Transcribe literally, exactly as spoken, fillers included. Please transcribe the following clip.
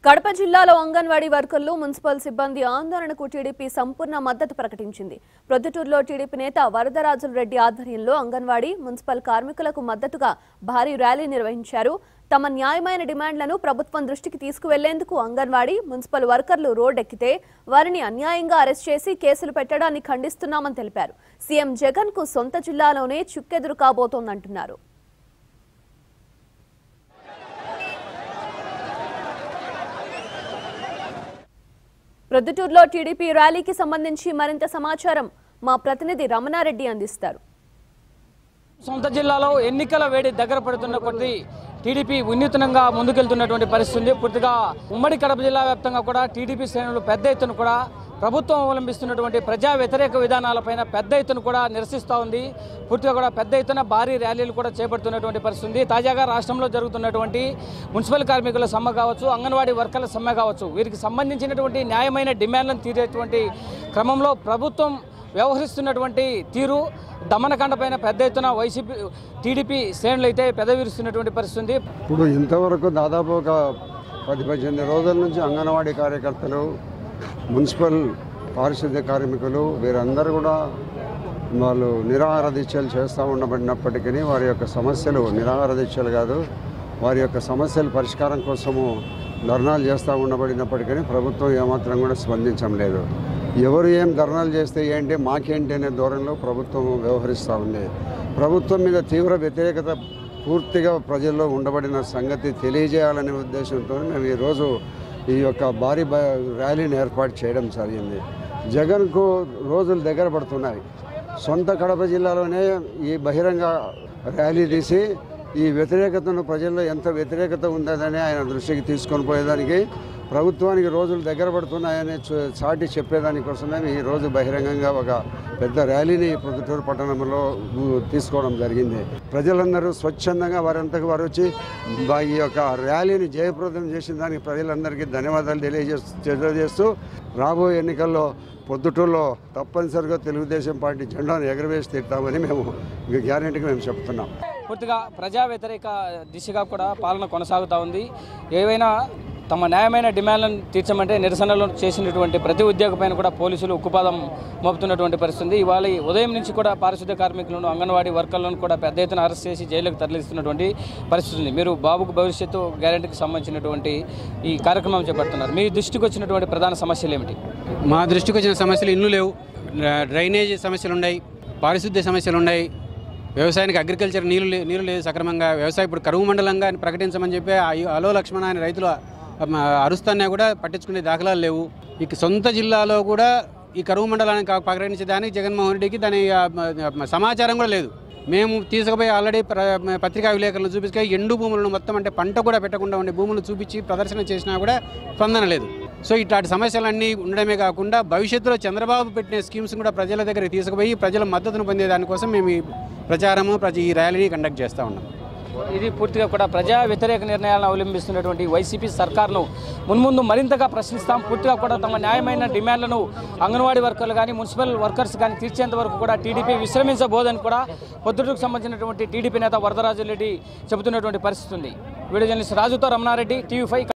కడప జిల్లాలో అంగన్వాడీ వర్కర్లు మున్సిపల్ సిబ్బంది ఆందోళనకు టీడీపీ సంపూర్ణ మద్దతు ప్రకటించింది. ప్రొద్దుటూరులో టీడీపీ నేత వరదరాజుల రెడ్డి ఆధ్వర్యంలో అంగన్వాడీ మున్సిపల్ కార్మికులకు మద్దతుగా భారీ ర్యాలీ నిర్వహించారు. తమ న్యాయమైన డిమాండ్లను ప్రభుత్వం దృష్టికి తీసుకువెళ్లేందుకు అంగన్వాడీ మున్సిపల్ వర్కర్లు రోడ్డెక్కితే వారిని అన్యాయంగా అరెస్ట్ చేసి కేసులు పెట్టడాన్ని ఖండిస్తున్నామని తెలిపారు. సీఎం జగన్ కు సొంత జిల్లాలోనే చుక్కెదురు కాబోతోందంటున్నారు. ప్రొద్దుటూరులో టీడీపీ ర్యాలీకి సంబంధించి మరింత సమాచారం మా ప్రతినిధి రమణారెడ్డి అందిస్తారు. సొంత జిల్లాలో ఎన్నికల వేడి దగ్గర పడుతున్న కొద్దీ టీడీపీ వినూత్నంగా ముందుకెళ్తున్నటువంటి పరిస్థితి. పూర్తిగా ఉమ్మడి కడప జిల్లా వ్యాప్తంగా కూడా టీడీపీ శ్రేణులు పెద్ద ఎత్తున కూడా ప్రభుత్వం అవలంబిస్తున్నటువంటి ప్రజా వ్యతిరేక విధానాలపైన పెద్ద ఎత్తున కూడా నిరసిస్తూ ఉంది. పూర్తిగా కూడా పెద్ద ఎత్తున భారీ ర్యాలీలు కూడా చేపడుతున్నటువంటి పరిస్థితి. తాజాగా రాష్ట్రంలో జరుగుతున్నటువంటి మున్సిపల్ కార్మికుల సమ్మె కావచ్చు, అంగన్వాడీ వర్కర్ల సమ్మె కావచ్చు, వీరికి సంబంధించినటువంటి న్యాయమైన డిమాండ్లను తీరేటువంటి క్రమంలో ప్రభుత్వం వ్యవహరిస్తున్నటువంటి తీరు దమనకాండ పైన పెద్ద ఎత్తున వైసీపీ టీడీపీ శ్రేణులు అయితే పెదవిరుస్తున్నటువంటి పరిస్థితి. ఇప్పుడు ఇంతవరకు దాదాపు ఒక పది పద్దెనిమిది రోజుల నుంచి అంగన్వాడీ కార్యకర్తలు, మున్సిపల్ పారిశుద్ధ్య కార్మికులు వీరందరూ కూడా వాళ్ళు నిరాహార దీక్షలు చేస్తూ ఉండబడినప్పటికీ వారి యొక్క సమస్యలు నిరాహార దీక్షలు కాదు, వారి యొక్క సమస్యల పరిష్కారం కోసము ధర్నాలు చేస్తూ ఉండబడినప్పటికీ ప్రభుత్వం ఏమాత్రం కూడా స్పందించడం లేదు. ఎవరు ఏం ధర్నాలు చేస్తే ఏంటి, మాకేంటి అనే ధోరణిలో ప్రభుత్వం వ్యవహరిస్తూ ఉంది. ప్రభుత్వం మీద తీవ్ర వ్యతిరేకత పూర్తిగా ప్రజల్లో ఉండబడిన సంగతి తెలియజేయాలనే ఉద్దేశంతో మేము ఈరోజు ఈ యొక్క భారీ ర్యాలీని ఏర్పాటు చేయడం జరిగింది. జగన్కు రోజులు దగ్గర పడుతున్నాయి. సొంత కడప జిల్లాలోనే ఈ బహిరంగ ర్యాలీ తీసి ఈ వ్యతిరేకతను ప్రజల్లో ఎంత వ్యతిరేకత ఉందని ఆయన దృష్టికి తీసుకొని పోయేదానికి, ప్రభుత్వానికి రోజులు దగ్గర పడుతున్నాయని చాటి చెప్పేదానికోసమే ఈరోజు బహిరంగంగా ఒక పెద్ద ర్యాలీని ప్రొద్దుటూరు పట్టణంలో తీసుకోవడం జరిగింది. ప్రజలందరూ స్వచ్ఛందంగా వారంతకు వారు వచ్చి ఈ యొక్క ర్యాలీని జయప్రదం చేసిన దానికి ప్రజలందరికీ ధన్యవాదాలు తెలియజేస్తూ తెలియజేస్తూ రాబోయే ఎన్నికల్లో పొద్దుటూరులో తప్పనిసరిగా తెలుగుదేశం పార్టీ జెండాను ఎగరవేసి తీరుతామని మేము గ్యారెంటీగా మేము చెప్తున్నాం. పూర్తిగా ప్రజా వ్యతిరేక దిశగా కూడా పాలన కొనసాగుతూ ఉంది. ఏవైనా తమ న్యాయమైన డిమాండ్లను తీర్చమంటే నిరసనలు చేసినటువంటి ప్రతి ఉద్యోగ పైన కూడా పోలీసులు ఉక్కుపాదం మోపుతున్నటువంటి పరిస్థితి. ఇవాళ ఉదయం నుంచి కూడా పారిశుద్ధ్య కార్మికులను, అంగన్వాడీ వర్కర్లను కూడా పెద్ద ఎత్తున అరెస్ట్ చేసి జైలుకు తరలిస్తున్నటువంటి పరిస్థితి ఉంది. మీరు బాబుకు భవిష్యత్తు గ్యారెంటీకి సంబంధించినటువంటి ఈ కార్యక్రమం చేపడుతున్నారు. మీ దృష్టికి వచ్చినటువంటి ప్రధాన సమస్యలు ఏమిటి? మా దృష్టికి వచ్చిన సమస్యలు ఇల్లు లేవు, డ్రైనేజ్ సమస్యలు ఉన్నాయి, పారిశుద్ధ్య సమస్యలు ఉన్నాయి, వ్యవసాయానికి అగ్రికల్చర్ నీళ్ళు నీళ్ళు లేదు సక్రమంగా, వ్యవసాయం ఇప్పుడు కరువు మండలంగా ప్రకటించమని చెప్పి అలో లక్ష్మణ అని రైతులు అరుస్తున్నా కూడా పట్టించుకునే దాఖలాలు లేవు. ఇక సొంత జిల్లాలో కూడా ఈ కరువు మండలాన్ని ప్రకటించడానికి జగన్మోహన్ రెడ్డికి దాని సమాచారం కూడా లేదు. మేము తీసుకుపోయి ఆల్రెడీ పత్రికా విలేకరులు చూపించుకొని ఎండు భూములను మొత్తం అంటే పంట కూడా పెట్టకుండా ఉండే భూములు చూపించి ప్రదర్శన చేసినా కూడా స్పందన లేదు. సో ఇట్లాంటి సమస్యలన్నీ ఉండడమే కాకుండా భవిష్యత్తులో చంద్రబాబు పెట్టిన స్కీమ్స్ కూడా ప్రజల దగ్గరికి తీసుకుపోయి ప్రజల మద్దతును పొందే దానికోసం మేము ఈ ప్రచారము ప్రతి ఈ ర్యాలీని కండక్ట్ చేస్తూ ఉన్నాం. ఇది పూర్తిగా కూడా ప్రజా వ్యతిరేక నిర్ణయాలను అవలంబిస్తున్నటువంటి వైసీపీ సర్కార్ను మున్ముందు మరింతగా ప్రశ్నిస్తాం. పూర్తిగా కూడా తమ న్యాయమైన డిమాండ్లను అంగన్వాడీ వర్కర్లు కానీ, మున్సిపల్ వర్కర్స్ కానీ తీర్చేంత వరకు కూడా టీడీపీ విశ్రమించబోదని కూడా పొద్దుటూరుకు సంబంధించినటువంటి టీడీపీ నేత వరదరాజుల రెడ్డి చెబుతున్నటువంటి పరిస్థితి ఉంది. వీడియో జర్నలిస్ట్ రాజుతో రమణారెడ్డి, టీవీ ఫైవ్.